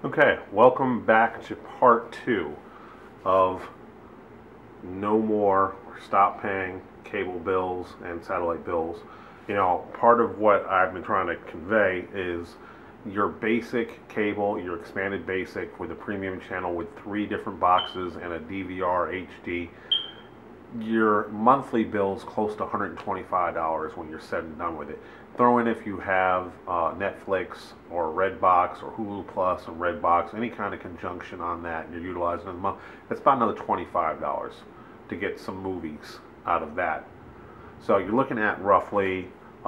Okay, welcome back to part 2 of no more or stop paying cable bills and satellite bills. You know, part of what I've been trying to convey is your basic cable, your expanded basic with a premium channel with 3 different boxes and a DVR HD. Your monthly bill is close to $125 when you're said and done with it. Throw in if you have Netflix or Redbox or Hulu Plus and Redbox, any kind of conjunction on that, and you're utilizing it a month, it's about another $25 to get some movies out of that. So you're looking at roughly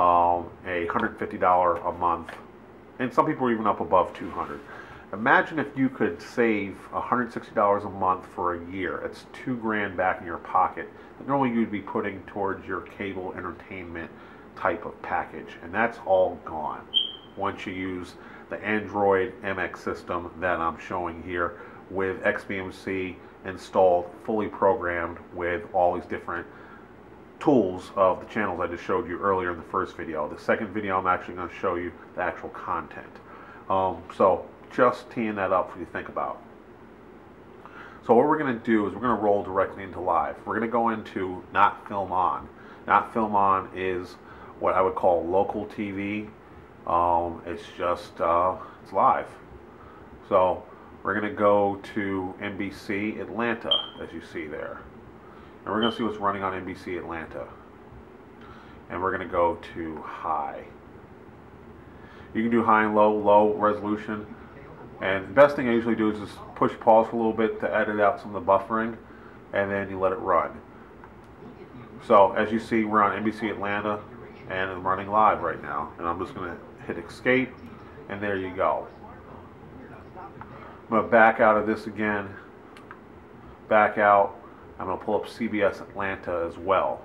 $150 a month, and some people are even up above $200. Imagine if you could save $160 a month for a year. It's $2 grand back in your pocket that normally you'd be putting towards your cable entertainment type of package, and that's all gone once you use the Android MX system that I'm showing here with XBMC installed, fully programmed with all these different tools of the channels I just showed you earlier in the first video. The second video I'm actually going to show you the actual content. So just teeing that up for you to think about. So what we're going to do is we're going to roll directly into live. We're going to go into not film on. Not film on is what I would call local TV. It's just it's live. So we're going to go to NBC Atlanta, as you see there, and we're going to see what's running on NBC Atlanta. And we're going to go to high. You can do high and low resolution. And the best thing I usually do is just push pause for a little bit to edit out some of the buffering, and then you let it run. So as you see, we're on NBC Atlanta, and I'm running live right now. And I'm just going to hit escape, and there you go. I'm going to back out of this again. Back out. I'm going to pull up CBS Atlanta as well.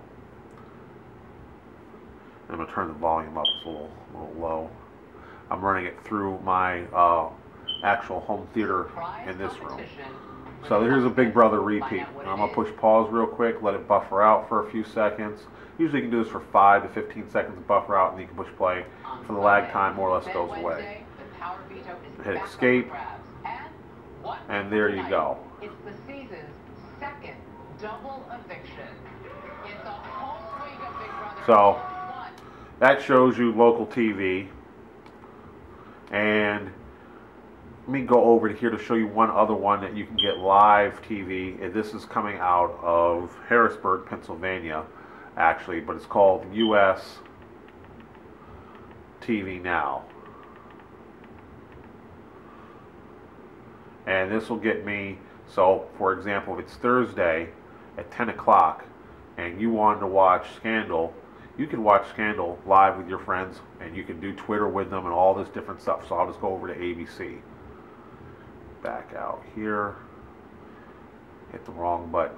I'm going to turn the volume up. It's a little low. I'm running it through my actual home theater in this room. So here's a Big Brother repeat. I'm going to push pause real quick, let it buffer out for a few seconds. Usually you can do this for 5 to 15 seconds to buffer out, and then you can push play. For the lag time more or less goes away. Hit escape, and there you go. It's the season's second double eviction. It's a whole week of Big Brother. So that shows you local TV. And let me go over to here to show you one other one that you can get live TV. And this is coming out of Harrisburg, Pennsylvania, actually, but it's called US TV Now. And this will get me, so for example, if it's Thursday at 10 o'clock and you wanted to watch Scandal, you can watch Scandal live with your friends, and you can do Twitter with them and all this different stuff. So I'll just go over to ABC. Back out here. Hit the wrong button.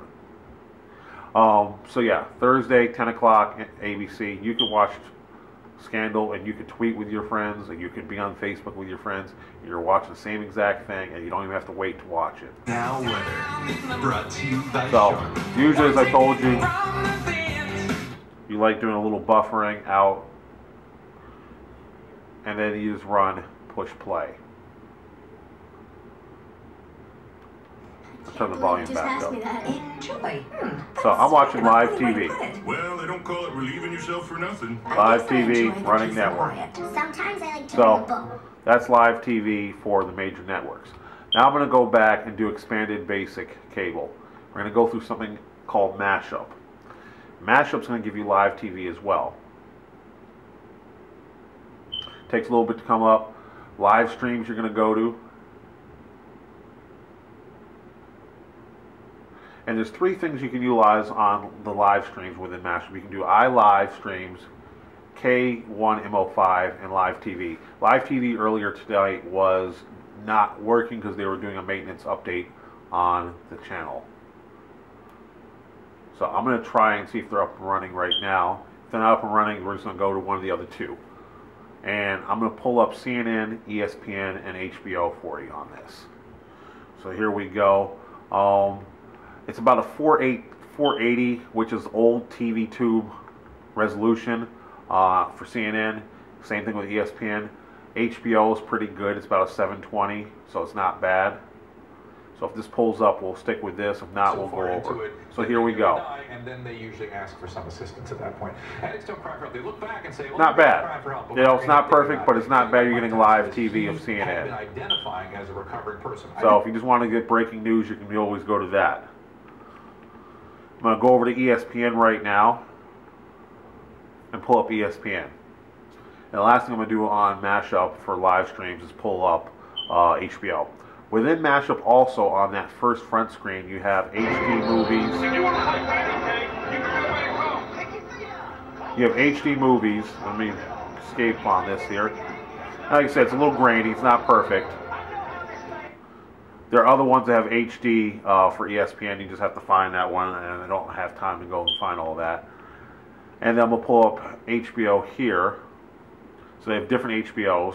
So yeah, Thursday, 10 o'clock, ABC. You can watch Scandal, and you can tweet with your friends, and you can be on Facebook with your friends. And you're watching the same exact thing, and you don't even have to wait to watch it. Now weather, brought to you by So usually, as I told you, you like doing a little buffering out, and then you just run, push play. I'll turn the volume back up. So I'm watching live TV. Well, they don't call it relieving yourself for nothing. Live TV, running network. So that's live TV for the major networks. Now I'm going to go back and do expanded basic cable. We're going to go through something called mashup. Mashup's going to give you live TV as well. Takes a little bit to come up. Live streams you're going to go to. And there's 3 things you can utilize on the live streams within Mashup. You can do iLive streams, K1MO5, and live TV. Live TV earlier today was not working because they were doing a maintenance update on the channel. So I'm going to try and see if they're up and running right now. If they're not up and running, we're just going to go to one of the other 2. And I'm going to pull up CNN, ESPN, and HBO for you on this. So here we go. It's about a 480, which is old TV tube resolution for CNN. Same thing with ESPN. HBO is pretty good. It's about a 720, so it's not bad. So if this pulls up, we'll stick with this. If not, we'll go over. So here we go. And then they usually ask for some assistance at that point. Addicts don't cry for help. They look back and say, well, not bad. You know, it's not perfect, but it's not bad. You're getting live TV of CNN. Identifying as a recovering person. So if you just want to get breaking news, you can always go to that. I'm going to go over to ESPN right now and pull up ESPN. And the last thing I'm going to do on Mashup for live streams is pull up HBO. Within Mashup also, on that first front screen, you have HD movies. You have HD movies. Let me escape on this here. Like I said, it's a little grainy. It's not perfect. There are other ones that have HD for ESPN. You just have to find that one, and I don't have time to go and find all that. And then we'll pull up HBO here. So they have different HBOs.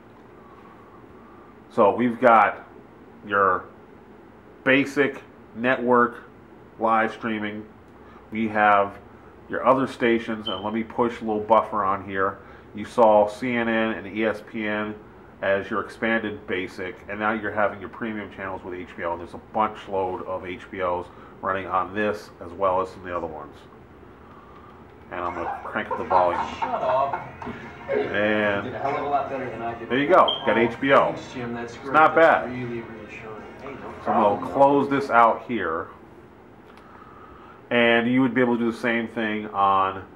So we've got your basic network live streaming. We have your other stations, and let me push a little buffer on here. You saw CNN and ESPN as your expanded basic, and now you're having your premium channels with HBO, and there's a bunch load of HBOs running on this as well as some of the other ones. And I'm going to crank up the volume. Shut up. And did a hell of a lot better than I did. there you go. Got HBO. Thanks, Jim. That's it's not bad. Really reassuring. Hey, no so I'm going to close this out here. And you would be able to do the same thing on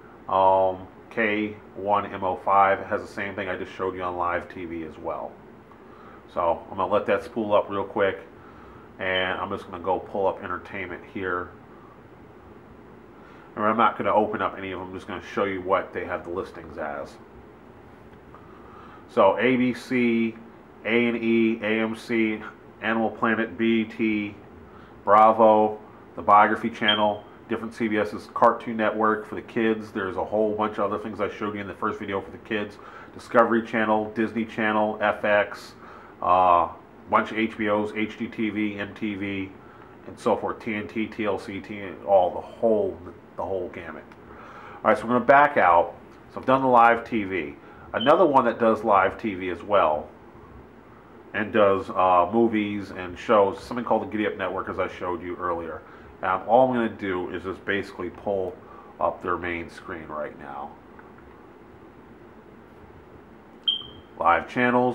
K1MO5. It has the same thing I just showed you on live TV as well. So I'm going to let that spool up real quick. And I'm just going to go pull up entertainment here. And I'm not going to open up any of them. I'm just going to show you what they have the listings as. So ABC, A&E, AMC, Animal Planet, BET, Bravo, the Biography Channel, different CBS's Cartoon Network for the kids. There's a whole bunch of other things I showed you in the first video for the kids. Discovery Channel, Disney Channel, FX, bunch of HBOs, HGTV, MTV, and so forth. TNT, TLC, all the whole gamut. All right, so we're going to back out. So I've done the live TV. Another one that does live TV as well and does movies and shows, something called the Giddy Up Network, as I showed you earlier. All I'm going to do is just basically pull up their main screen right now. Live channels.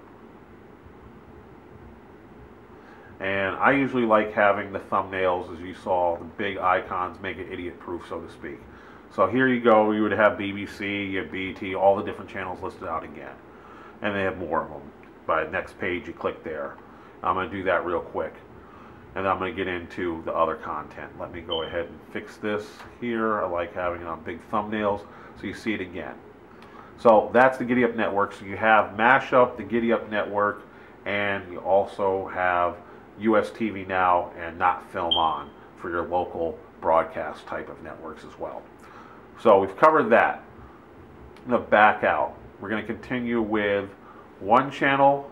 And I usually like having the thumbnails, as you saw, the big icons make it idiot-proof, so to speak. So here you go. You would have BBC, you have BET, all the different channels listed out again. And they have more of them. By the next page, you click there. I'm going to do that real quick. And then I'm going to get into the other content. Let me go ahead and fix this here. I like having it on big thumbnails so you see it again. So that's the Giddy Up Network. So you have Mashup, the Giddy Up Network, and you also have US TV Now and Not Film On for your local broadcast type of networks as well. So we've covered that. I'm going to back out. We're going to continue with one channel.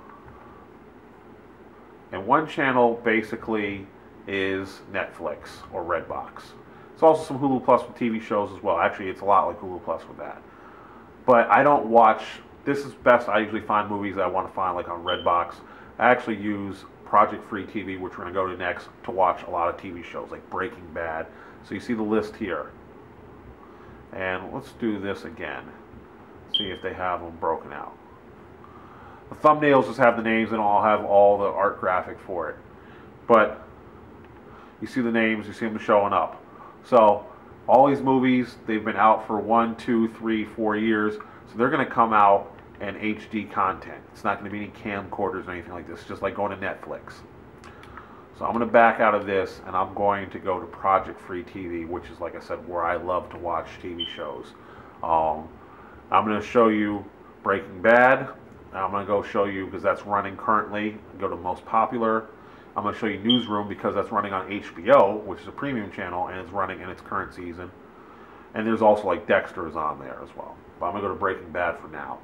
And one channel basically is Netflix or Redbox. It's also some Hulu Plus with TV shows as well. Actually, it's a lot like Hulu Plus with that. But I don't watch, this is best, I usually find movies that I want to find like on Redbox. I actually use Project Free TV, which we're going to go to next, to watch a lot of TV shows like Breaking Bad. So you see the list here. And let's do this again. See if they have them broken out. The thumbnails just have the names and I'll have all the art graphic for it. But you see the names, you see them showing up. So all these movies, they've been out for 1, 2, 3, 4 years. So they're going to come out in HD content. It's not going to be any camcorders or anything like this. It's just like going to Netflix. So I'm going to back out of this and I'm going to go to Project Free TV, which is, like I said, where I love to watch TV shows. I'm going to show you Breaking Bad. I'm going to go show you, because that's running currently, go to most popular. I'm going to show you Newsroom because that's running on HBO, which is a premium channel, and it's running in its current season. And there's also like Dexter's on there as well. But I'm going to go to Breaking Bad for now.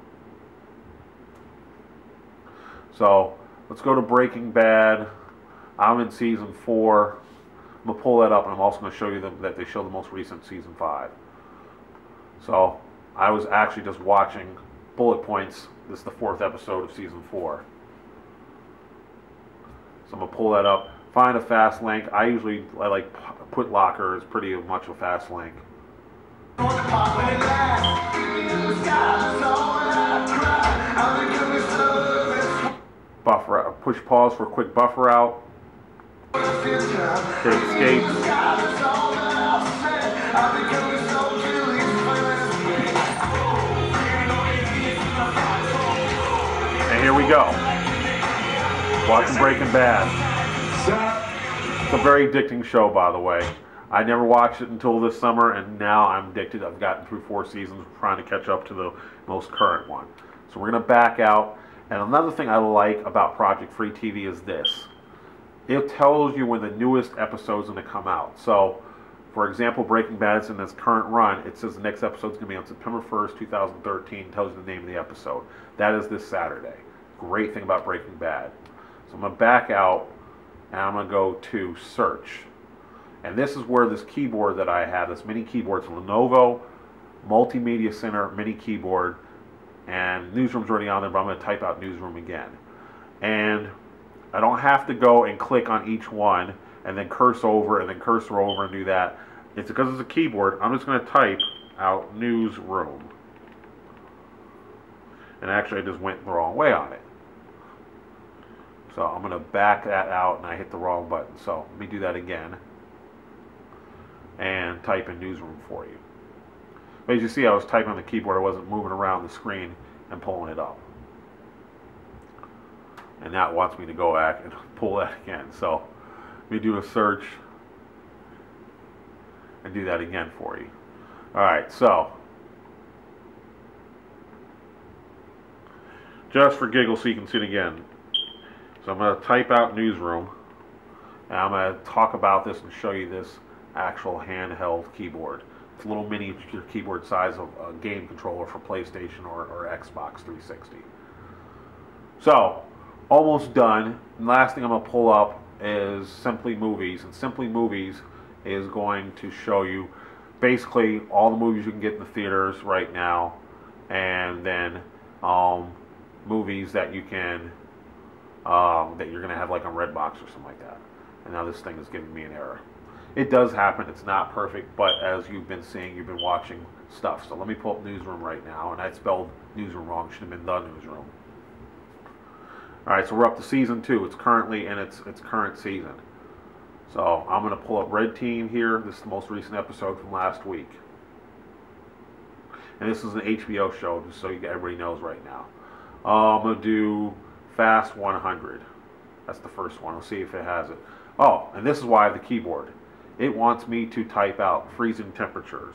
So let's go to Breaking Bad. I'm in season 4. I'm going to pull that up, and I'm also going to show you that they show the most recent season 5. So I was actually just watching bullet points. This is the 4th episode of season 4. So I'm gonna pull that up, find a fast link. I like Put Locker is pretty much a fast link. Buffer out, push pause for a quick buffer out. Hit escape. And here we go. Watching Breaking Bad. It's a very addicting show, by the way. I never watched it until this summer, and now I'm addicted. I've gotten through 4 seasons, trying to catch up to the most current one. So we're going to back out. And another thing I like about Project Free TV is this. It tells you when the newest episode is going to come out. So, for example, Breaking Bad is in its current run. It says the next episode is going to be on September 1st, 2013. It tells you the name of the episode. That is this Saturday. Great thing about Breaking Bad. So I'm going to back out, and I'm going to go to Search. And this is where this keyboard that I have, this mini keyboard, it's a Lenovo Multimedia Center mini keyboard. And Newsroom's already on there, but I'm going to type out Newsroom again. And I don't have to go and click on each one and then cursor over and then cursor over and do that. It's because it's a keyboard. I'm just going to type out Newsroom. And actually I just went the wrong way on it. So I'm going to back that out and I hit the wrong button. So let me do that again. And type in Newsroom for you. But as you see, I was typing on the keyboard. I wasn't moving around the screen and pulling it up. And now it wants me to go back and pull that again. So let me do a search and do that again for you. Alright, so just for giggles so you can see it again. So I'm going to type out Newsroom. And I'm going to talk about this and show you this actual handheld keyboard. It's a little miniature keyboard size of a game controller for PlayStation or Xbox 360. So, almost done. And last thing I'm going to pull up is Simply Movies. And Simply Movies is going to show you basically all the movies you can get in the theaters right now. And then movies that you can, that you're going to have like on Redbox or something like that. And now this thing is giving me an error. It does happen. It's not perfect, but as you've been seeing, you've been watching stuff. So let me pull up Newsroom right now, and I spelled Newsroom wrong. It should have been The Newsroom. All right, so we're up to season 2. It's currently in its current season. So I'm going to pull up Red Team here. This is the most recent episode from last week, and this is an HBO show, just so everybody knows right now. I'm going to do Fast 100. That's the first one. We'll see if it has it. Oh, and this is why I have the keyboard. It wants me to type out freezing temperatures.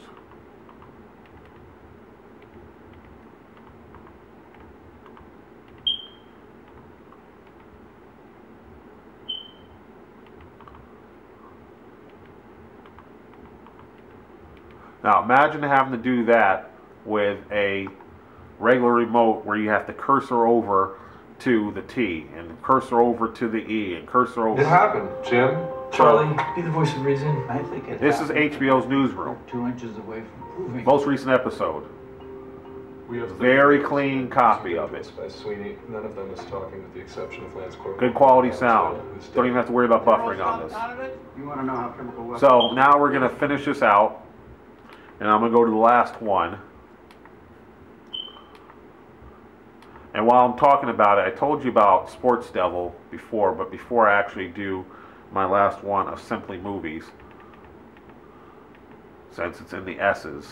Now imagine having to do that with a regular remote where you have to cursor over to the T and cursor over to the E and cursor over. It happened, Jim. Charlie, be the voice of reason. I think it This is HBO's Newsroom. 2 inches away from proving. Most recent episode. We have Very clean copy of it. By Sweeney. None of them is talking with the exception of Lance Corporal. Good quality sound. Don't even have to worry about buffering on this. You want to know how chemical weapons... So now we're going to finish this out. And I'm going to go to the last one. And while I'm talking about it, I told you about Sports Devil before, but before I actually do my last one of Simply Movies, since it's in the S's.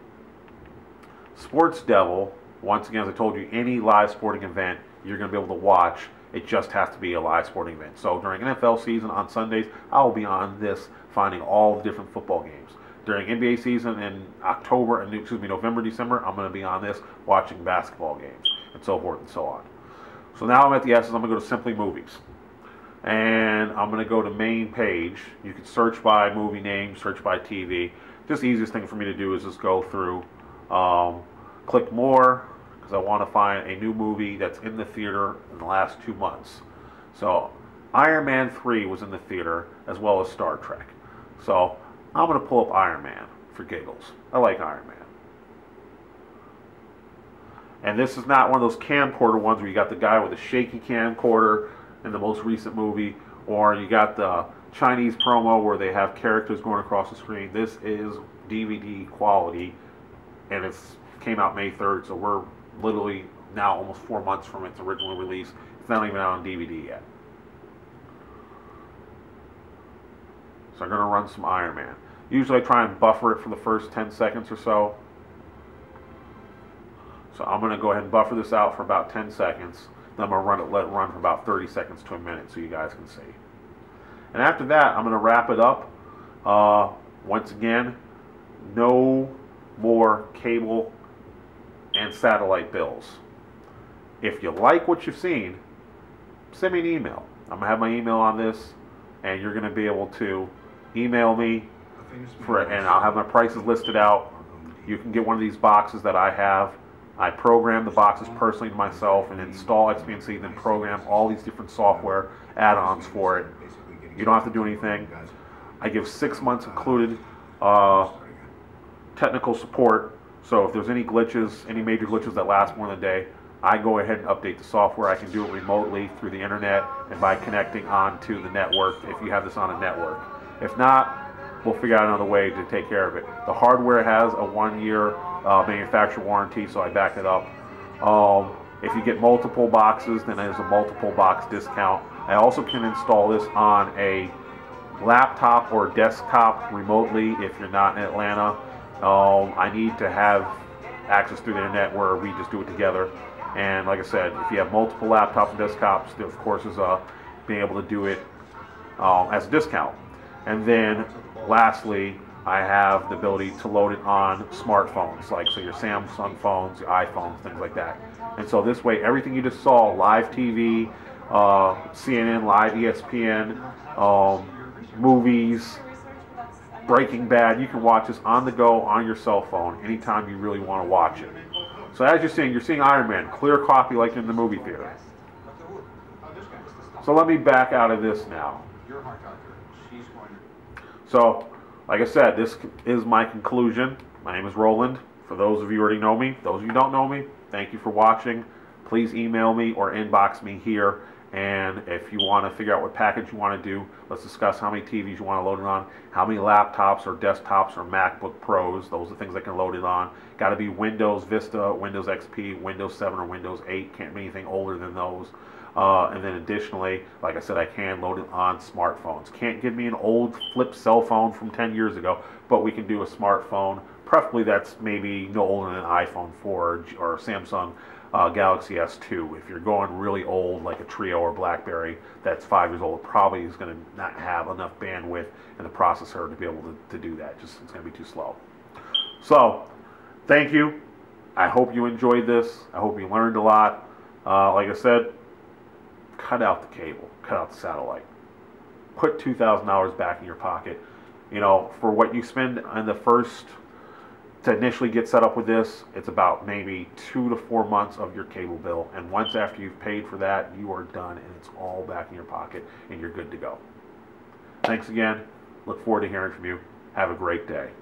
Sports Devil, once again, as I told you, any live sporting event you're going to be able to watch. It just has to be a live sporting event. So during NFL season on Sundays, I will be on this finding all the different football games. During NBA season in November, December, I'm going to be on this watching basketball games and so forth and so on. So now I'm at the S's. I'm going to go to Simply Movies. And I'm going to go to main page. You can search by movie name, search by TV. Just the easiest thing for me to do is just go through, click more, because I want to find a new movie that's in the theater in the last 2 months. So Iron Man 3 was in the theater, as well as Star Trek. So I'm going to pull up Iron Man for giggles. I like Iron Man. And this is not one of those camcorder ones where you got the guy with a shaky camcorder in the most recent movie, or you got the Chinese promo where they have characters going across the screen. This is DVD quality, and it's came out May 3rd, so we're literally now almost 4 months from its original release. It's not even out on DVD yet. So I'm going to run some Iron Man. Usually I try and buffer it for the first 10 seconds or so. So I'm going to go ahead and buffer this out for about 10 seconds. Then I'm going to let it run for about 30 seconds to a minute so you guys can see. And after that, I'm going to wrap it up. Once again, no more cable and satellite bills. If you like what you've seen, send me an email. I'm going to have my email on this, and you're going to be able to email me, and I'll have my prices listed out. You can get one of these boxes that I have. I program the boxes personally to myself and install XBMC, then program all these different software add-ons for it. You don't have to do anything. I give 6 months included technical support. So if there's any glitches, any major glitches that last more than a day, I go ahead and update the software. I can do it remotely through the internet and by connecting onto the network if you have this on a network. If not, we'll figure out another way to take care of it. The hardware has a 1-year manufacturer warranty, so I back it up. If you get multiple boxes, then there's a multiple box discount. I also can install this on a laptop or desktop remotely if you're not in Atlanta. I need to have access through the internet where we just do it together. And like I said, if you have multiple laptops and desktops, there of course is being able to do it as a discount. And then lastly, I have the ability to load it on smartphones, like so your Samsung phones, your iPhones, things like that. And so this way, everything you just saw, live TV, CNN, live ESPN, movies, Breaking Bad, you can watch this on the go on your cell phone anytime you really want to watch it. So as you're seeing Iron Man, clear copy like in the movie theater. So let me back out of this now. So, like I said, this is my conclusion. My name is Roland. For those of you who already know me, those of you who don't know me, thank you for watching. Please email me or inbox me here. And if you want to figure out what package you want to do, let's discuss how many TVs you want to load it on, how many laptops or desktops or MacBook Pros, those are things I can load it on. Got to be Windows Vista, Windows XP, Windows 7 or Windows 8, can't be anything older than those. And then additionally, like I said, I can load it on smartphones. Can't give me an old flip cell phone from 10 years ago, but we can do a smartphone. Preferably that's maybe no older than an iPhone 4 or Samsung Galaxy S2. If you're going really old, like a Trio or BlackBerry that's 5 years old, it probably is going to not have enough bandwidth in the processor to be able to do that. Just it's going to be too slow. So, thank you. I hope you enjoyed this. I hope you learned a lot. Like I said, cut out the cable, cut out the satellite. Put $2,000 back in your pocket. You know, for what you spend on the first, to initially get set up with this, it's about maybe 2 to 4 months of your cable bill. And once after you've paid for that, you are done and it's all back in your pocket and you're good to go. Thanks again. Look forward to hearing from you. Have a great day.